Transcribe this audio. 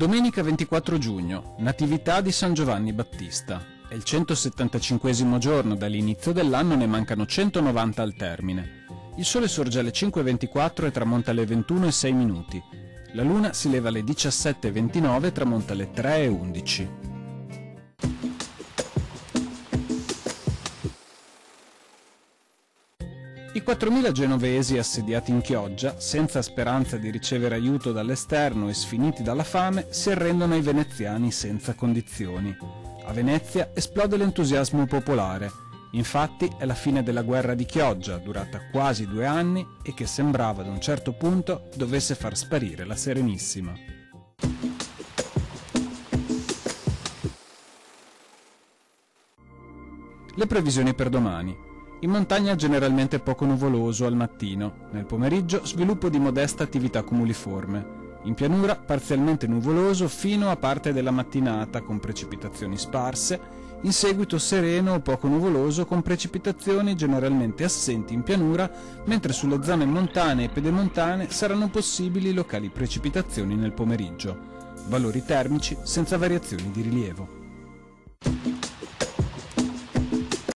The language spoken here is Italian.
Domenica 24 giugno, Natività di San Giovanni Battista. È il 175esimo giorno dall'inizio dell'anno, ne mancano 190 al termine. Il sole sorge alle 5:24 e tramonta alle 21:06. La luna si leva alle 17:29 e tramonta alle 3:11. I 4.000 genovesi assediati in Chioggia, senza speranza di ricevere aiuto dall'esterno e sfiniti dalla fame, si arrendono ai veneziani senza condizioni. A Venezia esplode l'entusiasmo popolare. Infatti è la fine della guerra di Chioggia, durata quasi 2 anni e che sembrava ad un certo punto dovesse far sparire la Serenissima. Le previsioni per domani. In montagna generalmente poco nuvoloso al mattino, nel pomeriggio sviluppo di modesta attività cumuliforme. In pianura parzialmente nuvoloso fino a parte della mattinata con precipitazioni sparse, in seguito sereno o poco nuvoloso con precipitazioni generalmente assenti in pianura, mentre sulle zone montane e pedemontane saranno possibili locali precipitazioni nel pomeriggio. Valori termici senza variazioni di rilievo.